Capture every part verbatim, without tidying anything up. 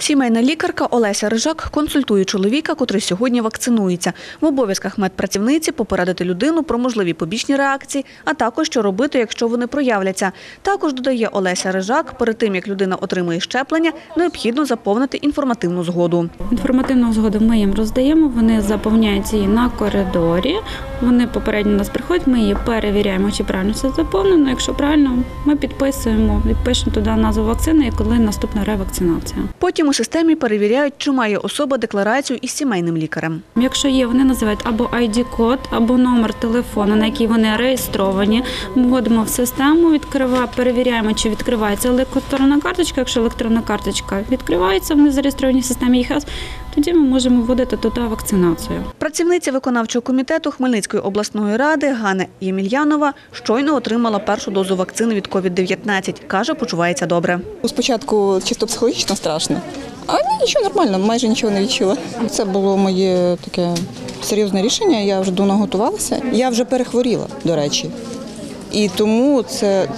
Сімейна лікарка Олеся Рижак консультує чоловіка, котрий сьогодні вакцинується. В обов'язках медпрацівниці попередити людину про можливі побічні реакції, а також що робити, якщо вони проявляться. Також, додає Олеся Рижак, перед тим, як людина отримує щеплення, необхідно заповнити інформативну згоду. Інформативну згоду ми їм роздаємо, вони заповняють її на коридорі, вони попередньо нас приходять, ми її перевіряємо, чи правильно все заповнено. Якщо правильно, ми підписуємо, відпишемо туди назву вакцини і коли наступна ревакцинація. Потім у системі перевіряють, чи має особа декларацію із сімейним лікарем. Якщо є, вони називають або ай ді-код, або номер телефону, на який вони реєстровані. Ми вводимо в систему, відкриваємо, перевіряємо, чи відкривається електронна карточка. Якщо електронна карточка відкривається, вони зареєстровані в системі ЄХАС, тоді ми можемо вводити туди вакцинацію. Працівниця виконавчого комітету Хмельницької обласної ради Ганна Ємельянова щойно отримала першу дозу вакцини від ковід дев'ятнадцять. Каже, почувається добре. Спочатку чисто психологічно страшно, а ні, нічого нормально, майже нічого не відчула. Це було моє таке серйозне рішення, я вже давно готувалася. Я вже перехворіла, до речі. І тому це,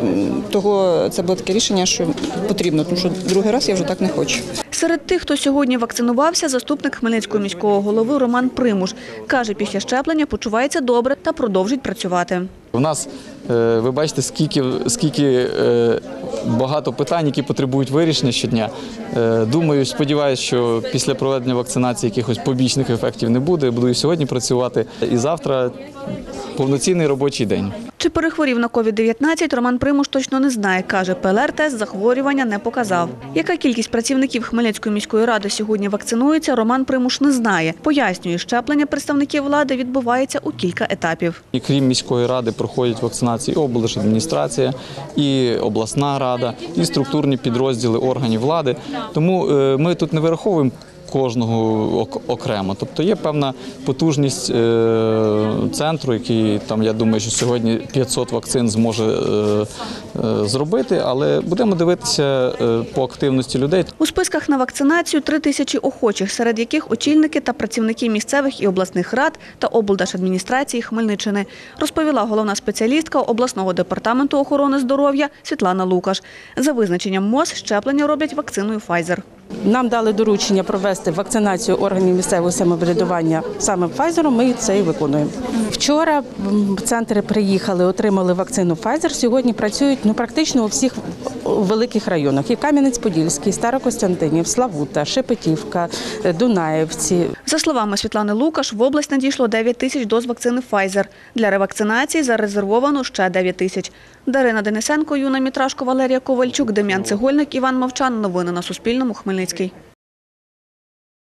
того, це було таке рішення, що потрібно, тому що другий раз я вже так не хочу. Серед тих, хто сьогодні вакцинувався, заступник Хмельницького міського голови Роман Примуш. Каже, після щеплення почувається добре та продовжить працювати. У нас, ви бачите, скільки, скільки багато питань, які потребують вирішення щодня. Думаю, сподіваюся, що після проведення вакцинації якихось побічних ефектів не буде. Буду і сьогодні працювати, і завтра повноцінний робочий день. Чи перехворів на ковід дев'ятнадцять, Роман Примуш точно не знає. Каже, пе ел ер-тест захворювання не показав. Яка кількість працівників Хмельницької міської ради сьогодні вакцинується, Роман Примуш не знає. Пояснює, щеплення представників влади відбувається у кілька етапів. І крім міської ради проходять вакцинації і облдержадміністрація, і обласна рада, і структурні підрозділи органів влади. Тому ми тут не вираховуємо кожного окремо. Тобто є певна потужність центру, який, там, я думаю, що сьогодні п'ятсот вакцин зможе зробити, але будемо дивитися по активності людей. У списках на вакцинацію три тисячі охочих, серед яких очільники та працівники місцевих і обласних рад та облдержадміністрації Хмельниччини, розповіла головна спеціалістка обласного департаменту охорони здоров'я Світлана Лукаш. За визначенням МОЗ щеплення роблять вакциною Pfizer. Нам дали доручення провести вакцинацію органів місцевого самоврядування саме Pfizer, ми це і виконуємо. Вчора центри приїхали, отримали вакцину Pfizer, сьогодні працюють ну, практично у всіх великих районах. І Кам'янець-Подільський, Старокостянтинів, Славута, Шепетівка, Дунаєвці. За словами Світлани Лукаш, в область надійшло дев'ять тисяч доз вакцини Pfizer. Для ревакцинації зарезервовано ще дев'ять тисяч. Дарина Денисенко, Юна Мітрашко, Валерія Ковальчук, Дем'ян Цегольник, Іван Мовчан. Новини на Суспільному. Хмельницький.